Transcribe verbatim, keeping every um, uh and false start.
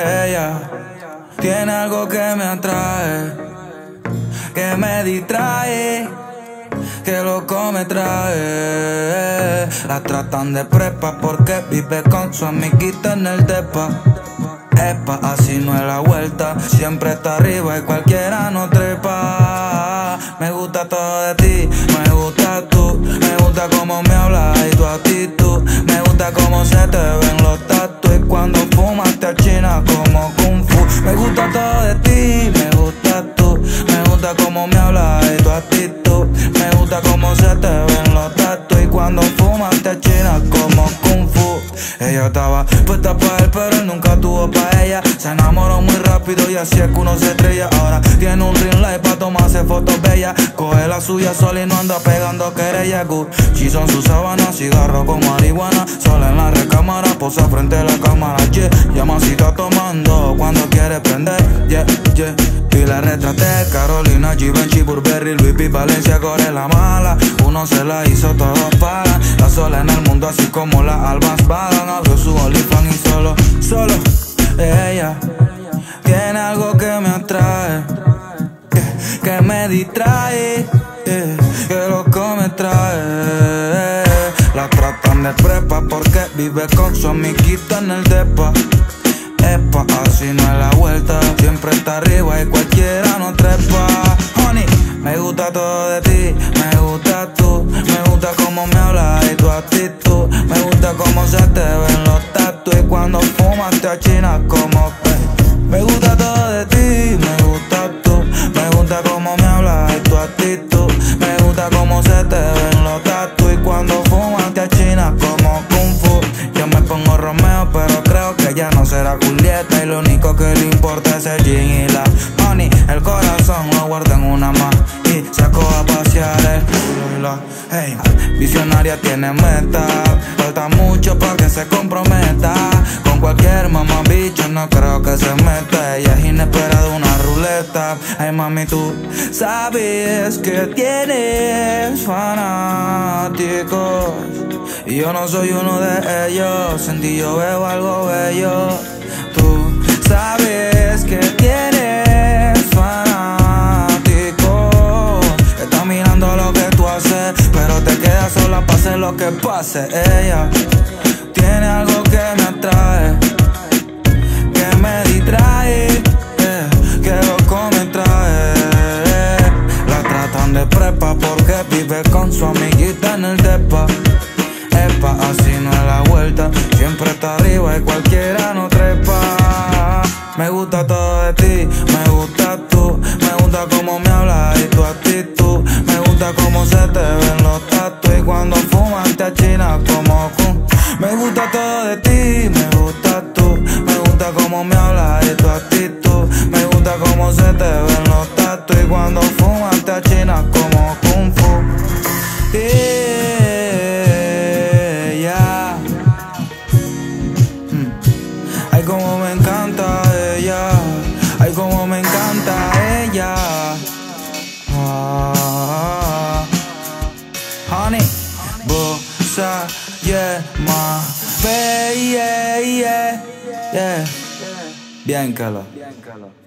Ella tiene algo que me atrae, que me distrae, que loco me trae. La tratan de prepa porque vive con su amiguita en el depa. Epa, así no es la vuelta, siempre está arriba y cualquiera no trepa. Me gusta todo de ti, me gusta tú, me gusta cómo me hablas y tu actitud. Me gusta cómo se te ven los tatuajes y cuando fumas te achinas como kung fu. Me gusta todo de ti, me gusta tú, me gusta cómo me hablas y tu actitud. Me gusta cómo se te ven los tatuajes y cuando fumas te achinas como kung fu. Ella estaba puesta pa' él pero él nunca tuvo pa' ella. Se enamoró muy rápido y así es que uno se estrella. Ahora tiene un ring light pa' tomarse fotos bellas. Coge la suya sola y no anda pegando querella. Gucci son sus sábanas, cigarro con marihuana. Sola en la recámara, posa frente a la cámara. Yeah, llama si está tomando cuando quiere prender. Yeah, yeah. Y la retraté, Carolina, Givenchy, Burberry, Louis V, Valencia, corre la mala. Uno se la hizo, todos pagan. La sola en el mundo así como las albas vagan. Abrió su OnlyFans y solo, solo ella tiene algo que me atrae, que, que me distrae, yeah, que loco me trae. La tratan de prepa porque vive con su amiguita en el depa. Epa, así no es la vuelta, siempre está arriba y cualquiera no trepa. Honey, me gusta todo de ti, me gusta tú, me gusta cómo me hablas y tu actitud. Me gusta cómo se te ven los tatuajes y cuando fumas te achinas como que. Me gusta todo de ti, me gusta tú, me gusta cómo me hablas y tu actitud. Me gusta cómo se te ven los tatuajes y cuando fumas te achinas como kung fu. Yo me pongo Romeo pero creo que ya no será Julieta y lo único que le importa es el jean y la honey. El corazón lo guarda en una más y sacó a pasear el culo y la hey. Visionaria tiene meta, falta mucho para que se comprometa. Con cualquier mamá bicho no creo que se meta. Ella es inesperada, una ruleta. Ay mami, tú sabes que tienes fanáticos y yo no soy uno de ellos. En ti yo veo algo bello. Tú sabes que tienes fanáticos, están mirando lo que tú haces, pero te quedas sola, pase lo que pase. Ella tiene algo que me atrae, que me distrae, yeah, que loco me trae. La tratan de prepa porque vive con su amiguita en el depa. Epa, así no es la vuelta, siempre está arriba y cualquiera no trepa. Me gusta todo de ti, me gusta tú, me gusta cómo me hablas y tu actitud. Me gusta cómo se te ven los tatuajes y cuando fumas te achinas como kun. Me gusta todo de ti, me gusta tú, me gusta cómo me hablas y tu actitud. Me gusta cómo se te ven los tatuajes y cuando fumas te achinas como kung fu. Yeah. Ay, como me encanta ella, ay, como me encanta ella. Ah, honey, bossa, yeah, ma, baby, yeah, yeah, yeah. Bien, Cala.